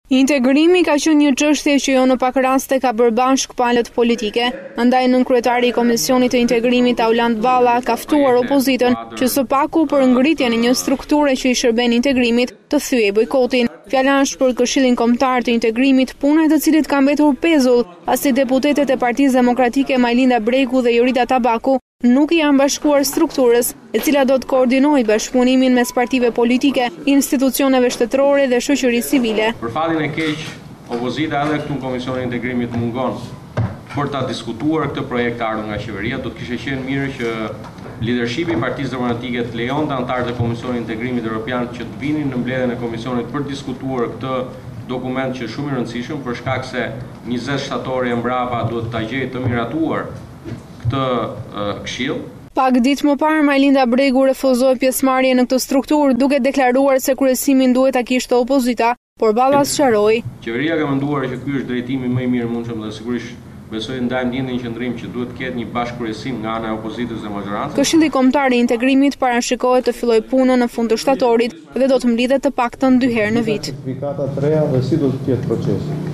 Integrimi ka qenë një çështje që jo në pak raste ka bërë bashk palët politike, andaj nënkryetari i Komisionit të Integrimit Auland Balla ka ftuar opozitën që së paku për ngritjen e një strukture që i shërben integrimit të thyej bojkotin. Fjala është për Këshillin Kombëtar të Integrimit, puna e të cilit ka mbetur pezull, pasi deputetet e Partisë Demokratike Majlinda Bregu dhe Jorita Tabaku nuk i janë bashkuar strukturës, e cila do të koordinojë bashkëpunimin mes partive politike, institucioneve shtetërore dhe shoqërisë civile. Për fallin e keq, opozita edhe këtu në Komisionin e Integrimit mungon për ta diskutuar këtë projekt të ardhur nga qeveria. Do të kishte qenë mirë që lidershipi i Partisë Demokratike të lejonte anëtarët e Komisionit të Integrimit Evropian që të vinin në mbledhjen e komisionit për diskutuar këtë dokument që është shumë i rëndësishëm për shkak se 20 shtatori e mbrapa duhet ta gjejë të miratuar këtë këshill. Pak ditë më parë, Majlinda Bregu refuzoi pjesëmarrje në këtë strukturë, duke deklaruar se kryesimin duhet ta kishte opozita, por Balla sqaroi. Qeveria ka menduar që ky është drejtimi më i mirë mundshëm dhe sigurisht besoj ndajmë ndjenjën qendrim që duhet të ketë një bashkëkryesim nga ana e opozitës dhe majorancës. Këshilli Kombëtar i Integrimit parashikohet të fillojë punën në fund të shtatorit dhe do të mblidhet të paktën 2 herë në vit. Certifikata të reja dhe si do të jetë procesi.